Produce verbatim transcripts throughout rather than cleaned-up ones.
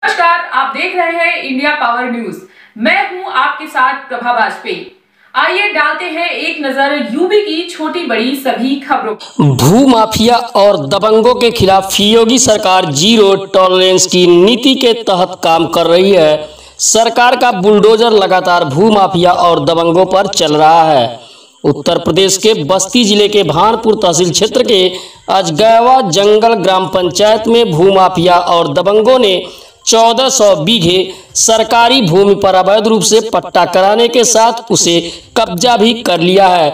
नमस्कार, आप देख रहे हैं इंडिया पावर न्यूज। मैं हूं आपके साथ प्रभा वाजपेयी। आइए डालते हैं एक नजर यूपी की छोटी बड़ी सभी खबरों। भू माफिया और दबंगों के खिलाफ योगी सरकार जीरो टॉलरेंस की नीति के तहत काम कर रही है। सरकार का बुलडोजर लगातार भू माफिया और दबंगों पर चल रहा है। उत्तर प्रदेश के बस्ती जिले के भानपुर तहसील क्षेत्र के अजगैवा जंगल ग्राम पंचायत में भू माफिया और दबंगों ने चौदह सौ बीघे सरकारी भूमि पर अवैध रूप से पट्टा कराने के साथ उसे कब्जा भी कर लिया है,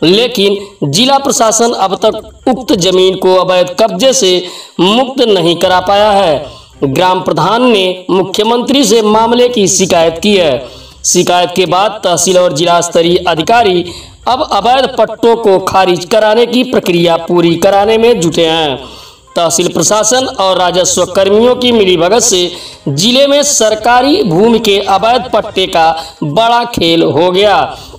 लेकिन जिला प्रशासन अब तक उक्त जमीन को अवैध कब्जे से मुक्त नहीं करा पाया है। ग्राम प्रधान ने मुख्यमंत्री से मामले की शिकायत की है। शिकायत के बाद तहसील और जिला स्तरीय अधिकारी अब अवैध पट्टों को खारिज कराने की प्रक्रिया पूरी कराने में जुटे हैं। तहसील प्रशासन और राजस्व कर्मियों की मिलीभगत से जिले में सरकारी भूमि के अवैध पट्टे का बड़ा खेल हो गया।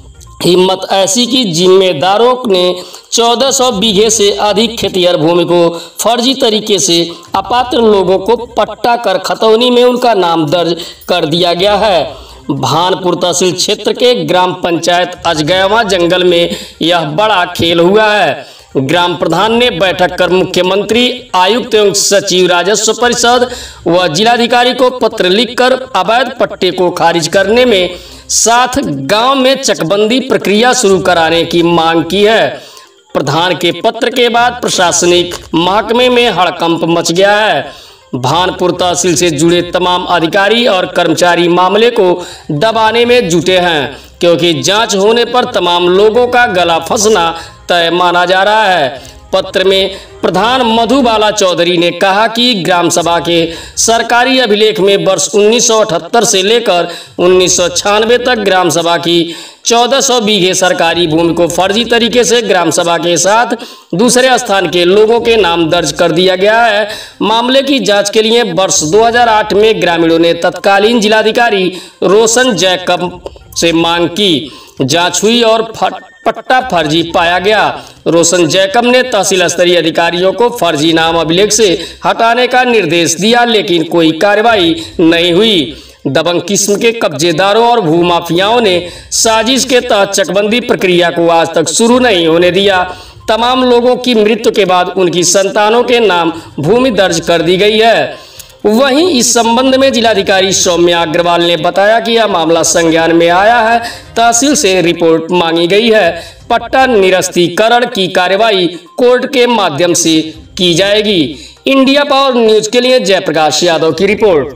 हिम्मत ऐसी कि जिम्मेदारों ने चौदह सौ बीघे से अधिक खेतिहर भूमि को फर्जी तरीके से अपात्र लोगों को पट्टा कर खतौनी में उनका नाम दर्ज कर दिया गया है। भानपुर तहसील क्षेत्र के ग्राम पंचायत अजगैवा जंगल में यह बड़ा खेल हुआ है। ग्राम प्रधान ने बैठक कर मुख्यमंत्री, आयुक्त एवं सचिव राजस्व परिषद व जिलाधिकारी को पत्र लिखकर अवैध पट्टे को खारिज करने में साथ गांव में चकबंदी प्रक्रिया शुरू कराने की मांग की है। प्रधान के पत्र के बाद प्रशासनिक महकमे में हड़कंप मच गया है। भानपुर तहसील से जुड़े तमाम अधिकारी और कर्मचारी मामले को दबाने में जुटे हैं, क्योंकि जांच होने पर तमाम लोगों का गला फंसना तय माना जा रहा है। पत्र में प्रधान मधुबाला चौधरी ने कहा कि ग्राम सभा के सरकारी अभिलेख में वर्ष उन्नीस सौ अठहत्तर से लेकर उन्नीस सौ छियानवे तक ग्राम सभा की चौदह सौ बीघे सरकारी भूमि को फर्जी तरीके से ग्राम सभा के साथ दूसरे स्थान के लोगों के नाम दर्ज कर दिया गया है। मामले की जांच के लिए वर्ष दो हज़ार आठ में ग्रामीणों ने तत्कालीन जिलाधिकारी रोशन जैकब से मांग की। जांच हुई और पट्टा फर्जी पाया गया। रोशन जैकब ने तहसील स्तरीय अधिकारियों को फर्जी नाम अभिलेख से हटाने का निर्देश दिया, लेकिन कोई कार्रवाई नहीं हुई। दबंग किस्म के कब्जेदारों और भूमाफियाओं ने साजिश के तहत चकबंदी प्रक्रिया को आज तक शुरू नहीं होने दिया। तमाम लोगों की मृत्यु के बाद उनकी संतानों के नाम भूमि दर्ज कर दी गई है। वहीं इस संबंध में जिलाधिकारी सौम्या अग्रवाल ने बताया कि यह मामला संज्ञान में आया है। तहसील से रिपोर्ट मांगी गई है। पट्टा निरस्तीकरण की कार्रवाई कोर्ट के माध्यम से की जाएगी। इंडिया पावर न्यूज के लिए जयप्रकाश यादव की रिपोर्ट।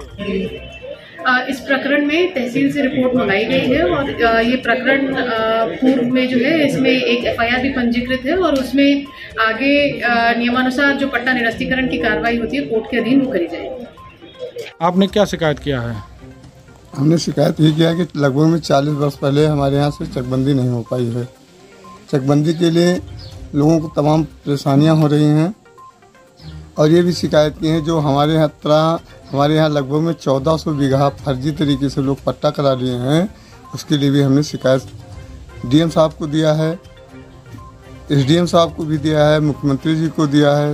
इस प्रकरण में तहसील से रिपोर्ट मंगाई गई है और ये प्रकरण पूर्व में जो है इसमें एक एफ आई आर भी पंजीकृत है और उसमें आगे नियमानुसार जो पट्टा निरस्तीकरण की कार्रवाई होती है कोर्ट के अधीन वो करी जाएगी। आपने क्या शिकायत किया है? हमने शिकायत ये किया कि लगभग में चालीस वर्ष पहले हमारे यहाँ से चकबंदी नहीं हो पाई है। चकबंदी के लिए लोगों को तमाम परेशानियाँ हो रही हैं और ये भी शिकायत की है जो हमारे यहाँ तरह हमारे यहाँ लगभग में चौदह सौ बीघा फर्जी तरीके से लोग पट्टा करा लिए हैं। उसके लिए भी हमने शिकायत डी एम साहब को दिया है, एस डी एम साहब को भी दिया है, मुख्यमंत्री जी को दिया है,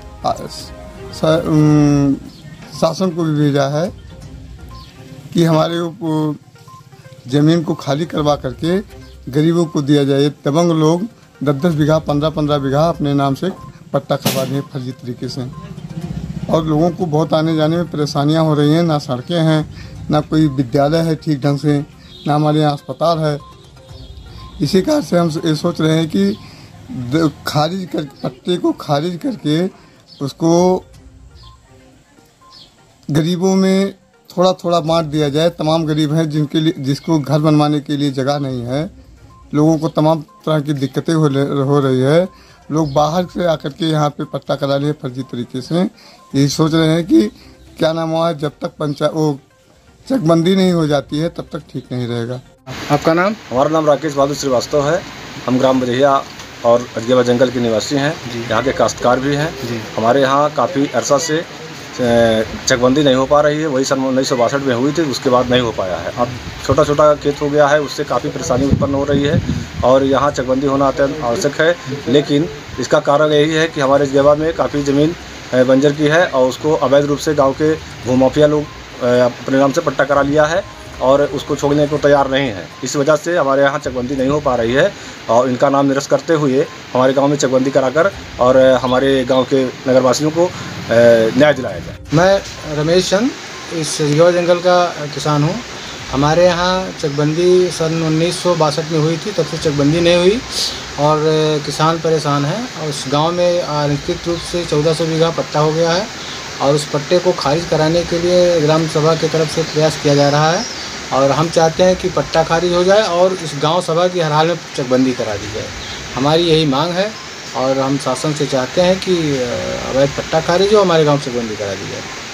शासन को भी भेजा है कि हमारे ज़मीन को खाली करवा करके गरीबों को दिया जाए। दबंग लोग दस दस बीघा पंद्रह पंद्रह बीघा अपने नाम से पट्टा करवा रहे हैं फर्जी तरीके से और लोगों को बहुत आने जाने में परेशानियां हो रही हैं। ना सड़कें हैं, ना कोई विद्यालय है ठीक ढंग से, ना हमारे यहाँ अस्पताल है। इसी कारण से हम ये सोच रहे हैं कि खारिज कर पट्टे को खारिज करके उसको गरीबों में थोड़ा थोड़ा बांट दिया जाए। तमाम गरीब हैं जिनके लिए जिसको घर बनवाने के लिए जगह नहीं है। लोगों को तमाम तरह की दिक्कतें हो, हो रही है। लोग बाहर से आकर के यहाँ पे पट्टा करा रहे हैं फर्जी तरीके से। यही सोच रहे हैं कि क्या नाम हुआ, जब तक पंचायत वो चकबंदी नहीं हो जाती है तब तक ठीक नहीं रहेगा। आपका नाम? हमारा नाम राकेश बहादुर श्रीवास्तव है। हम ग्राम बजहिया और अजगैवा जंगल के निवासी हैं। यहाँ के काश्तकार भी हैं। हमारे यहाँ काफ़ी अरसा से चकबंदी नहीं हो पा रही है। वही सन उन्नीस सौ बासठ में हुई थी, उसके बाद नहीं हो पाया है। अब छोटा छोटा खेत हो गया है, उससे काफ़ी परेशानी उत्पन्न हो रही है और यहाँ चकबंदी होना अत्यंत आवश्यक है। लेकिन इसका कारण यही है कि हमारे अजगैवा में काफ़ी ज़मीन बंजर की है और उसको अवैध रूप से गांव के भूमाफिया लोग अपने नाम से पट्टा करा लिया है और उसको छोड़ने को तैयार नहीं है। इस वजह से हमारे यहाँ चकबंदी नहीं हो पा रही है और इनका नाम निरस्त करते हुए हमारे गांव में चकबंदी कराकर और हमारे गांव के नगरवासियों को न्याय दिलाया जाए। मैं रमेश चंद इस सजगवा जंगल का किसान हूँ। हमारे यहाँ चकबंदी सन उन्नीस सौ बासठ में हुई थी, तब से चकबंदी नहीं हुई और किसान परेशान हैं। और उस गांव में अनिश्चित रूप से चौदह सौ बीघा पट्टा हो गया है और उस पट्टे को खारिज कराने के लिए ग्राम सभा की तरफ से प्रयास किया जा रहा है और हम चाहते हैं कि पट्टा खारिज हो जाए और इस गांव सभा की हर हाल में चकबंदी करा दी जाए। हमारी यही मांग है और हम शासन से चाहते हैं कि अवैध पट्टा खारिज हो, हमारे गांव चकबंदी करा दी जाए।